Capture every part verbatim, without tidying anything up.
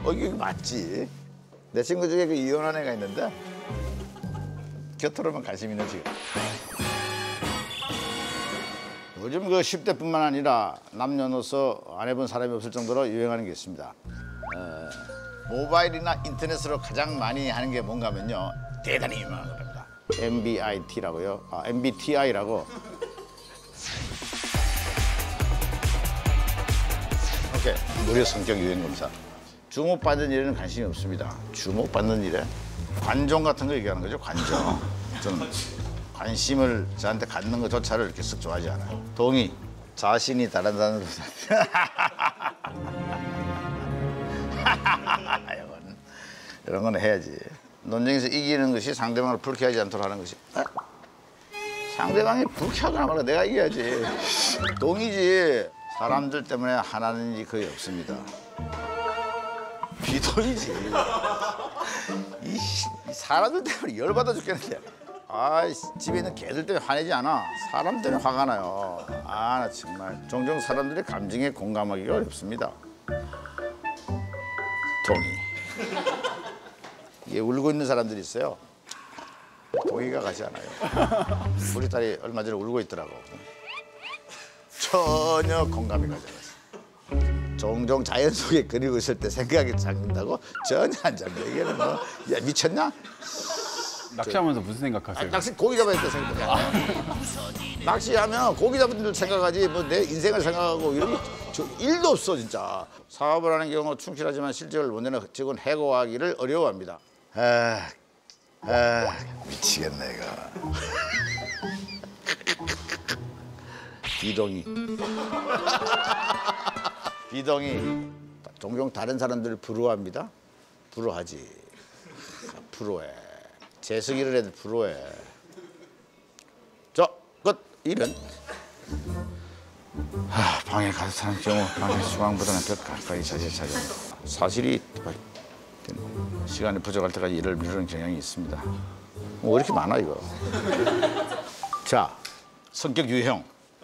어, 이게 맞지? 내 친구 중에 그 이혼한 애가 있는데 곁으로만 관심 있는 지금. 요즘 그 십 대뿐만 아니라 남녀노소 안 해본 사람이 없을 정도로 유행하는 게 있습니다. 어, 모바일이나 인터넷으로 가장 많이 하는 게 뭔가 하면요. 대단히 유명한 겁니다. 엠비아이티라고요. 아, 엠비티아이라고. 오케이. 무료 성격 유행 검사. 주목받는 일에는 관심이 없습니다. 주목받는 일에 관종 같은 거 얘기하는 거죠. 관종. 저는 관심을 저한테 갖는 것조차를 이렇게 쓱 좋아하지 않아요. 동의. 자신이 다른 사람으로 이건 이런 건 해야지. 논쟁에서 이기는 것이 상대방을 불쾌하지 않도록 하는 것이. 아? 상대방이 불쾌하거나 말아 내가 이겨야지. 동의지. 사람들 때문에 하나는 일이 거의 없습니다. 비동이지. 이, 이 사람들 때문에 열받아 죽겠는데. 아, 집에 있는 개들 때문에 화내지 않아. 사람 때문에 화가 나요. 아, 나 정말. 종종 사람들의 감정에 공감하기가 어렵습니다. 동의. 이게 울고 있는 사람들이 있어요. 동의가 가지 않아요. 우리 딸이 얼마 전에 울고 있더라고. 전혀 공감이 가지 않았어. 종종 자연 속에 그리고 있을 때 생각이 잡는다고? 전혀 안 잡는다. 이게는 뭐, 야, 미쳤냐? 낚시하면서 무슨 생각하세요? 아, 낚시 고기 잡아야 될 생각이 안 나요. 낚시하면 고기 잡은 줄 생각하지 뭐 내 인생을 생각하고 이런 게 저 일도 없어 진짜. 사업을 하는 경우 충실하지만 실적을 못 내는 직원 해고하기를 어려워합니다. 아, 아 미치겠네 이거. 비동의. 비동의. 종종 다른 사람들을 부러워합니다. 부러워하지. 부러워해. 재석이를 해도 부러워해. 자, 끝. 이런. 하, 방에 가득 차는 경우 방의 수강보다는 더 가까이 자제 자제. 사실이 시간이 부족할 때까지 일을 미루는 경향이 있습니다. 뭐 왜 이렇게 많아 이거. 자, 성격 유형.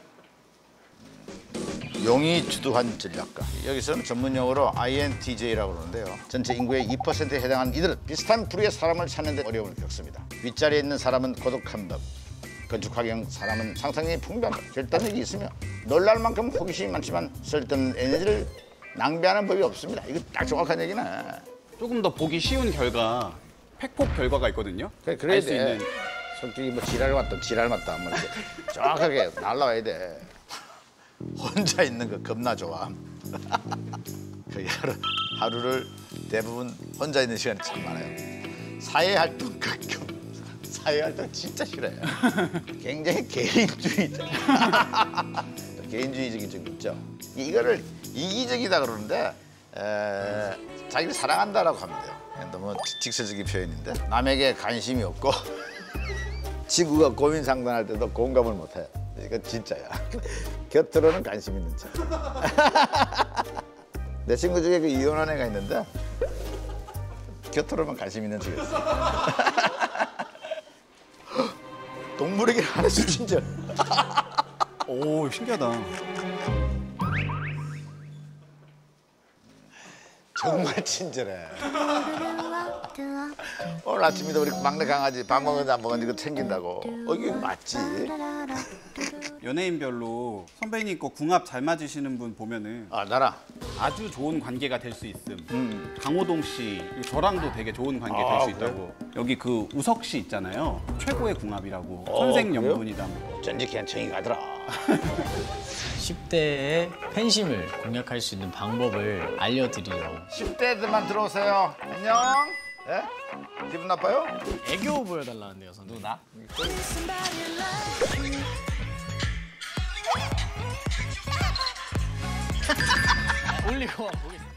용이 주도한 전략가. 여기서는 전문 용어로 아이엔티제이라고 그러는데요. 전체 인구의 이 퍼센트에 해당하는 이들은 비슷한 부류의 사람을 찾는 데 어려움을 겪습니다. 윗자리에 있는 사람은 고독한 법, 건축학형 사람은 상상력이 풍부한 법, 결단력이 있으며 놀랄 만큼 호기심이 많지만 쓸데없는 에너지를 낭비하는 법이 없습니다. 이거 딱 정확한 얘기네. 조금 더 보기 쉬운 결과, 팩폭 결과가 있거든요. 그래, 그래야 수 돼. 있는. 성격이 뭐 지랄 맞다, 지랄 맞다 뭐 이렇게 정확하게 날라와야 돼. 혼자 있는 거 겁나 좋아. 그 하루, 하루를 대부분 혼자 있는 시간이 참 많아요. 사회활동 극혐. 사회활동 진짜 싫어요. 굉장히 개인주의자. 개인주의적인 좀 있죠. 이거를 이기적이다 그러는데 에, 자기를 사랑한다라고 하면 돼요. 너무 직설적인 표현인데 남에게 관심이 없고 친구가 고민 상담할 때도 공감을 못해. 이건 진짜야. 곁으로는 관심 있는 척. 내 친구 중에 그 이혼한 애가 있는데 곁으로만 관심 있는 척이었어. 동물에게 하나씩 친절. 오, 신기하다. 정말 친절해. 오늘 아침에도 우리 막내 강아지 밥 먹는데 안 먹었는데 이거 챙긴다고. 어, 이게 맞지? 연예인별로 선배님 거 궁합 잘 맞으시는 분 보면은 아, 나랑? 아주 좋은 관계가 될 수 있음. 음. 강호동 씨, 저랑도 되게 좋은 관계 될 아, 수 있다고. 여기 그 우석 씨 있잖아요. 최고의 궁합이라고. 어, 천생연분이다. 전지 그냥 정이 가더라. 십 대의 팬심을 공략할 수 있는 방법을 알려드리려고. 십 대들만 들어오세요. 안녕. 예? 기분 나빠요? 애교 보여달라는데요, 선생님. 누나? 올리고 보겠습니다.